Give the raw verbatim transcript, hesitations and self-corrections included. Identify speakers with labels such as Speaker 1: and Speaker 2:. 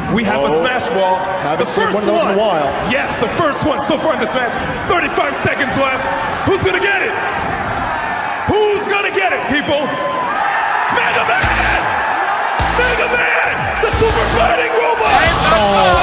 Speaker 1: We have
Speaker 2: oh,
Speaker 1: a Smash Ball.
Speaker 2: Haven't
Speaker 1: the
Speaker 2: seen
Speaker 1: first
Speaker 2: one of those
Speaker 1: one.
Speaker 2: in a while.
Speaker 1: Yes, the first one so far in this match. thirty-five seconds left. Who's gonna get it? Who's gonna get it, people? Mega Man! Mega Man! The super fighting robot!
Speaker 3: Oh.